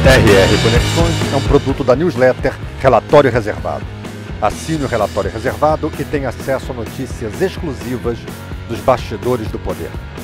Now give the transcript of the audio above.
RR Conexões é um produto da newsletter Relatório Reservado. Assine o Relatório Reservado e tenha acesso a notícias exclusivas dos bastidores do poder.